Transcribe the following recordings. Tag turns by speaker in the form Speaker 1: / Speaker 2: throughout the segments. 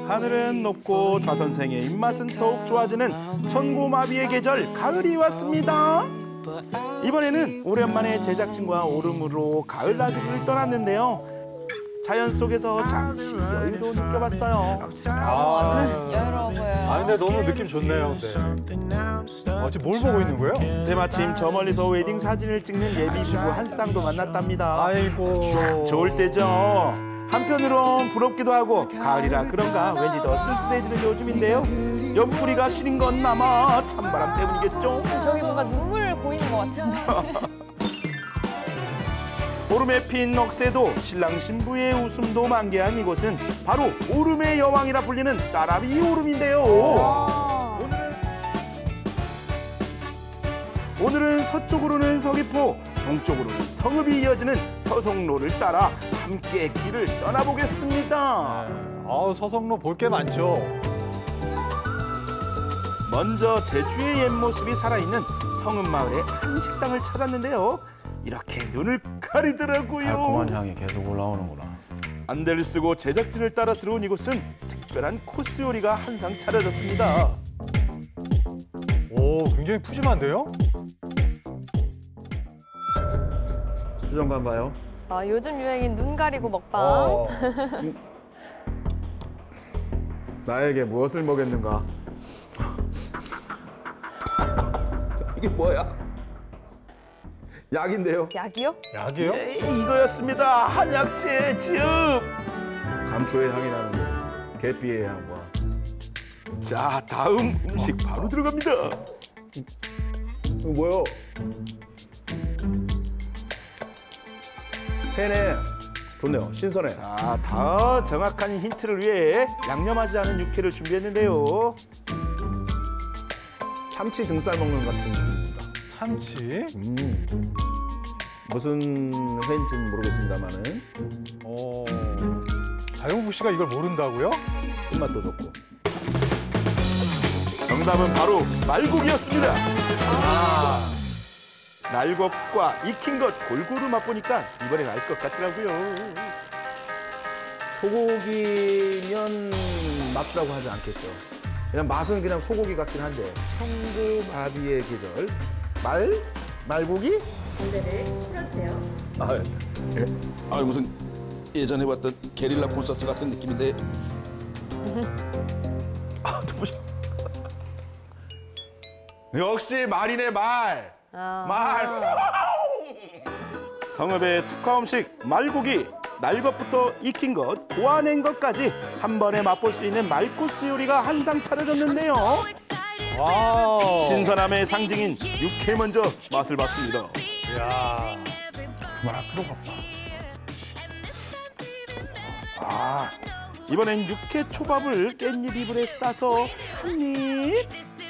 Speaker 1: 하늘은 높고 좌선생의 입맛은 더욱 좋아지는 천고마비의 계절 가을이 왔습니다. 이번에는 오랜만에 제작진과 오름으로 가을 나들이를 떠났는데요. 자연 속에서 잠시 여유도 느껴봤어요.
Speaker 2: 여유로워 보여요.
Speaker 3: 아 근데 너무 느낌 좋네요. 네. 지금 뭘 보고 있는 거예요?
Speaker 1: 때마침 저 멀리서 웨딩 사진을 찍는 예비 부부 한 쌍도 만났답니다.
Speaker 3: 아이고.
Speaker 1: 좋을 때죠. 한편으론 부럽기도 하고 가을이라 그런가 왠지 더 쓸쓸해지는 요즘인데요. 옆구리가 시린 건 아마 찬바람 때문이겠죠.
Speaker 2: 저기 뭔가 눈물 보이는 것 같은데.
Speaker 1: 오름에 핀 넋에도 신랑 신부의 웃음도 만개한 이곳은 바로 오름의 여왕이라 불리는 따라비 오름인데요. 오늘은 서쪽으로는 서귀포, 동쪽으로는 성읍이 이어지는 서성로를 따라 함께 길을 떠나보겠습니다.
Speaker 3: 서성로 볼 게 많죠.
Speaker 1: 먼저 제주의 옛 모습이 살아있는 성읍마을의 한 식당을 찾았는데요. 이렇게 눈을 가리더라고요.
Speaker 4: 달콤한 향이 계속 올라오는구나.
Speaker 1: 안대를 쓰고 제작진을 따라 들어온 이곳은 특별한 코스 요리가 한상 차려졌습니다.
Speaker 3: 오, 굉장히 푸짐한데요?
Speaker 4: 수정관가요?
Speaker 2: 요즘 유행인 눈 가리고 먹방.
Speaker 4: 나에게 무엇을 먹였는가? 이게 뭐야? 약인데요?
Speaker 2: 약이요?
Speaker 3: 약이요?
Speaker 1: 이거였습니다. 한약재 즙.
Speaker 4: 감초의 향이 나는 계피의 향과.
Speaker 1: 자, 다음 음식 바로 들어갑니다.
Speaker 4: 이거 뭐요? 회네. 좋네요. 신선해.
Speaker 1: 자, 더 정확한 힌트를 위해 양념하지 않은 육회를 준비했는데요.
Speaker 4: 참치 등살 먹는 같은 느낌입니다.
Speaker 3: 참치.
Speaker 4: 무슨 회인지는 모르겠습니다만은
Speaker 3: 자영국 씨가 이걸 모른다고요?
Speaker 4: 끝맛도 좋고.
Speaker 1: 정답은 바로 말고기였습니다. 날것과 익힌 것 골고루 맛보니까 이번엔 알 것 같더라고요.
Speaker 4: 소고기면 맛이라고 하지 않겠죠. 그냥 맛은 그냥 소고기 같긴 한데. 청고마비의 계절. 말고기?
Speaker 5: 담배를 틀어주세요.
Speaker 6: 무슨 예전에 봤던 게릴라 콘서트 같은 느낌인데.
Speaker 1: 역시 말이네 말. 말. 성읍의 특화 음식 말고기. 날것부터 익힌 것, 고아낸 것까지 한 번에 맛볼 수 있는 말코스 요리가 한상 차려졌는데요. 신선함의 상징인 육회 먼저 맛을 봤습니다.
Speaker 3: 이야.
Speaker 4: 그만할 필요가 없다.
Speaker 1: 이번엔 육회 초밥을 깻잎 이불에 싸서 한 입.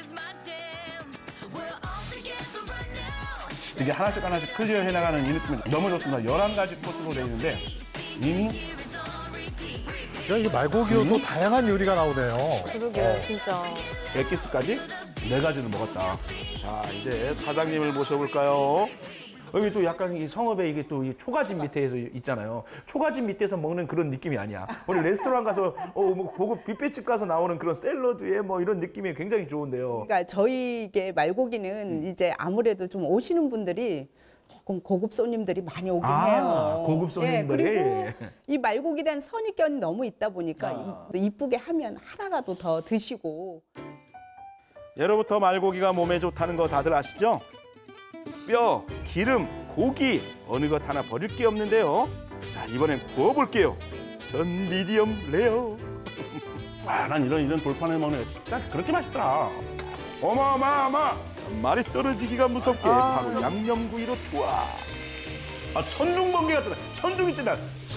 Speaker 7: 이게 하나씩 하나씩 클리어 해나가는 이 느낌이 너무 좋습니다. 11가지 코스로 되어 있는데 이미
Speaker 3: 이게 말고기로 또 다양한 요리가 나오네요.
Speaker 2: 그러게요, 진짜.
Speaker 7: 100개수까지 4가지를 먹었다.
Speaker 1: 자, 이제 사장님을 모셔볼까요?
Speaker 7: 여기 또 약간 이 성읍에 이게 또 이 초가집 밑에서 있잖아요. 초가집 밑에서 먹는 그런 느낌이 아니야. 우리 레스토랑 가서 뭐 고급 뷔페집 가서 나오는 그런 샐러드에 뭐 이런 느낌이 굉장히 좋은데요.
Speaker 8: 그러니까 저희게 말고기는 이제 아무래도 좀 오시는 분들이 조금 고급 손님들이 많이 오긴 해요.
Speaker 7: 고급 손님들이.
Speaker 8: 그리고 이 말고기란 선입견이 너무 있다 보니까 이쁘게 하면 하나라도 더 드시고.
Speaker 1: 예로부터 말고기가 몸에 좋다는 거 다들 아시죠? 뼈, 기름, 고기 어느 것 하나 버릴 게 없는데요. 자, 이번엔 구워볼게요. 전 미디엄 레어.
Speaker 7: 난 이런 돌판에 먹는 거 진짜 그렇게 맛있더라.
Speaker 1: 어마어마어마. 말이 떨어지기가 무섭게 바로 양념구이로 투하.
Speaker 7: 천둥번개 같더라. 천둥 있잖아.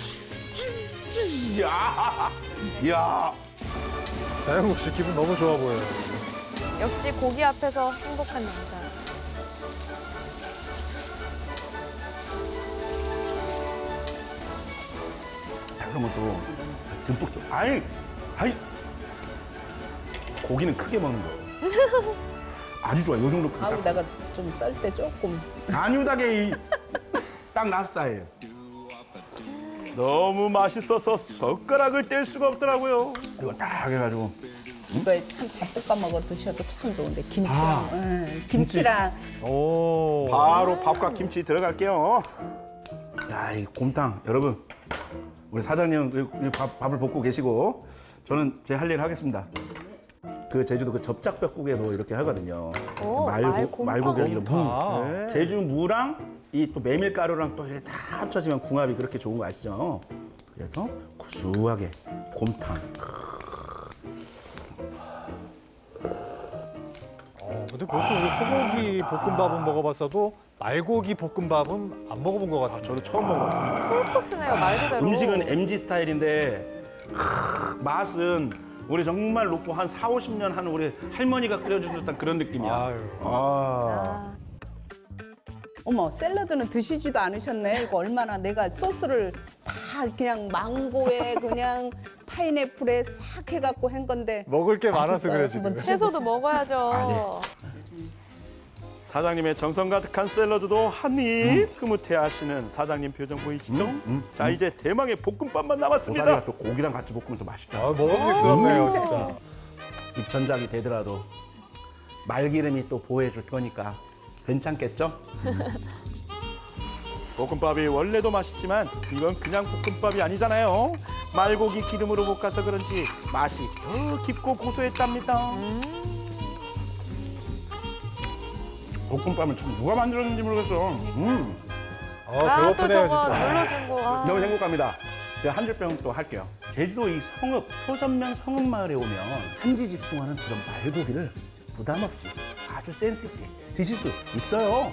Speaker 7: 이야.
Speaker 3: 자영국 씨 기분 너무 좋아 보여요.
Speaker 2: 역시 고기 앞에서 행복한 남자.
Speaker 7: 그런 것도 듬뿍 줘. 아이. 고기는 크게 먹는 거예요. 아주 좋아. 요 정도 크기.
Speaker 8: 아우 내가 좀 썰 때 조금.
Speaker 7: 안유닭의 딱 나스타예요.
Speaker 1: 너무 맛있어서 젓가락을 뗄 수가 없더라고요.
Speaker 7: 이거 딱 해가지고
Speaker 8: 이거에 참 밥 볶아 먹어 드셔도 참 좋은데 김치랑 김치랑
Speaker 3: 오.
Speaker 1: 바로 밥과 김치 들어갈게요.
Speaker 7: 야, 이 곰탕 여러분 우리 사장님은 밥을 볶고 계시고 저는 제 할 일을 하겠습니다. 그 제주도 그 접짝뼈국에도 이렇게 하거든요.
Speaker 2: 오,
Speaker 7: 말고기 이런 무.
Speaker 3: 곰탕.
Speaker 7: 제주 무랑 이 또 메밀가루랑 또 이렇게 다 합쳐지면 궁합이 그렇게 좋은 거 아시죠? 그래서 구수하게 곰탕.
Speaker 3: 근데 보통 우리 소고기 볶음밥은 먹어봤어도 말고기 볶음밥은 안 먹어본 것 같아요.
Speaker 7: 저도 처음 먹어봤습니다.
Speaker 2: 풀코스네요, 말 그대로.
Speaker 7: 음식은 MZ 스타일인데 맛은 우리 정말 놓고 한 4, 50년 한 우리 할머니가 끓여준 듯한 그런 느낌이야.
Speaker 3: 아유.
Speaker 2: 아,
Speaker 8: 어머 샐러드는 드시지도 않으셨네. 이거 얼마나 내가 소스를 다 그냥 망고에 그냥 파인애플에 싹 해갖고 한 건데
Speaker 3: 먹을 게 많아서
Speaker 8: 맛있어요.
Speaker 3: 그래 지금.
Speaker 8: 한번
Speaker 2: 채소도 먹어야죠.
Speaker 1: 사장님의 정성 가득한 샐러드도 한입 흐뭇해하시는 사장님 표정 보이시죠? 자, 이제 대망의 볶음밥만 남았습니다.
Speaker 7: 고사리가 또 고기랑 같이 볶으면 더 맛있다.
Speaker 3: 아, 먹음직스럽네요 진짜.
Speaker 7: 입천장이 되더라도 말기름이 또 보호해줄 거니까 괜찮겠죠?
Speaker 1: 볶음밥이 원래도 맛있지만 이건 그냥 볶음밥이 아니잖아요. 말고기 기름으로 볶아서 그런지 맛이 더 깊고 고소했답니다.
Speaker 7: 볶음밥은 참 누가 만들었는지 모르겠어.
Speaker 3: 아,
Speaker 2: 아, 또
Speaker 3: 배고프네요
Speaker 2: 저거
Speaker 3: 진짜.
Speaker 2: 눌러준 거. 아.
Speaker 7: 너무 행복합니다. 제가 한 줄평 또 할게요. 제주도 이 성읍, 토선면 성읍마을에 오면 한지직송하는 그런 말고기를 부담 없이 아주 센스 있게 드실 수 있어요.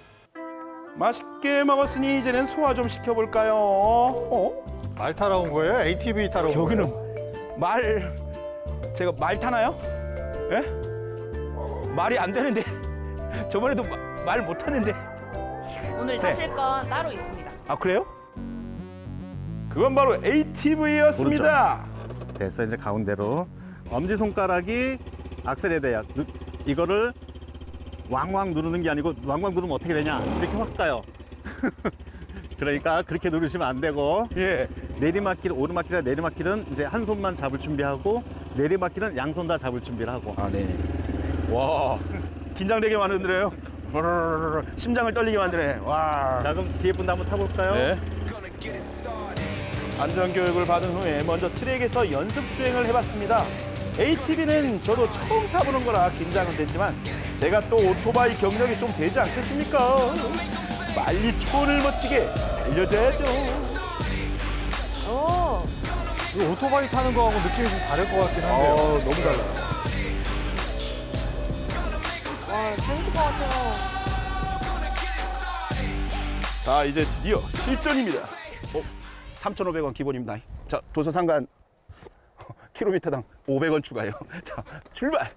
Speaker 1: 맛있게 먹었으니 이제는 소화 좀 시켜볼까요?
Speaker 3: 말 타러 온 거예요? ATV 타러 온 거예요?
Speaker 7: 여기는 제가 말 타나요? 예? 말이 안 되는데 저번에도 말 못 하는데.
Speaker 5: 오늘 타실 건 따로 있습니다.
Speaker 7: 아 그래요?
Speaker 1: 그건 바로 ATV였습니다.
Speaker 9: 됐어. 이제 가운데로 엄지손가락이 악셀에 대야 이거를 왕왕 누르는 게 아니고 왕왕 누르면 어떻게 되냐 이렇게 확 가요. 그러니까 그렇게 누르시면 안 되고
Speaker 1: 예.
Speaker 9: 내리막길 오르막길이나 내리막길은 이제 한 손만 잡을 준비하고 내리막길은 양손 다 잡을 준비를 하고.
Speaker 7: 아 네.
Speaker 1: 와, 긴장되게 만드네요. 심장을 떨리게 만드네. 와.
Speaker 9: 자 그럼 뒤에 분도 한번 타볼까요?
Speaker 1: 네. 안전교육을 받은 후에 먼저 트랙에서 연습 주행을 해봤습니다. ATV는 저도 처음 타보는 거라 긴장은 됐지만 제가 또 오토바이 경력이 좀 되지 않겠습니까? 빨리 초원을 멋지게 달려줘야죠.
Speaker 2: 오,
Speaker 3: 이거 오토바이 타는 거하고 느낌이 좀 다를 것 같긴 한데요.
Speaker 7: 너무 달라.
Speaker 2: 와, 재밌을 것 같아요.
Speaker 1: 자, 이제 드디어 실전입니다.
Speaker 7: 3,500원 기본입니다. 자 도서상관 킬로미터당 500원 추가요. 자 출발.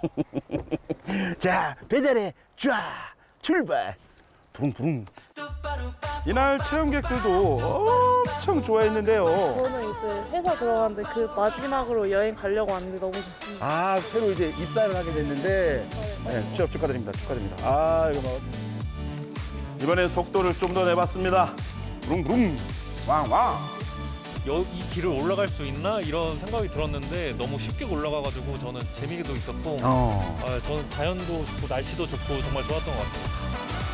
Speaker 7: 자 배달에 쫙 출발. 부릉부릉.
Speaker 1: 이날 체험객들도 엄청 좋아했는데요.
Speaker 10: 저는 이제 회사 들어갔는데 그 마지막으로 여행 가려고 왔는데 너무 좋습니다.
Speaker 7: 아 새로 이제 입사를 하게 됐는데 네, 취업 축하드립니다. 축하드립니다. 아 이거 뭐
Speaker 1: 이번엔 속도를 좀 더 내봤습니다. 부릉부릉 왕왕.
Speaker 11: 이 길을 올라갈 수 있나 이런 생각이 들었는데 너무 쉽게 올라가가지고 저는 재미도 있었고 저는 자연도 좋고 날씨도 좋고 정말 좋았던 것 같아요.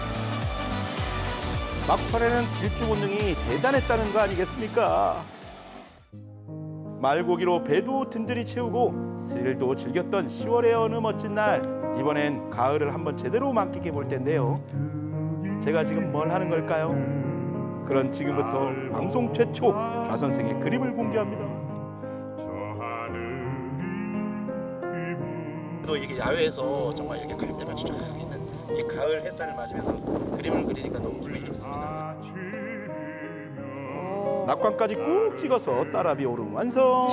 Speaker 1: 막판에는 질주 본능이 대단했다는 거 아니겠습니까? 말고기로 배도 든든히 채우고 스릴도 즐겼던 10월의 어느 멋진 날, 이번엔 가을을 한번 제대로 만끽해 볼 텐데요. 제가 지금 뭘 하는 걸까요? 그런 지금부터 방송 최초 좌선생의 그림을 공개합니다.
Speaker 6: 또 이게 야외에서 정말 이렇게 갈대밭이 쫙 있는 이 가을 햇살을 맞으면서 그림을 그리니까 너무 분위기 좋습니다.
Speaker 1: 낙관까지 꾹 찍어서 따라비 오름 완성.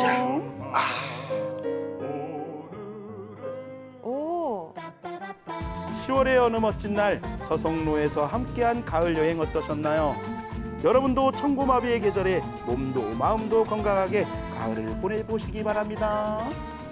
Speaker 2: 오,
Speaker 1: 10월의 어느 멋진 날 서성로에서 함께한 가을 여행 어떠셨나요? 여러분도 청고마비의 계절에 몸도 마음도 건강하게 가을을 보내보시기 바랍니다.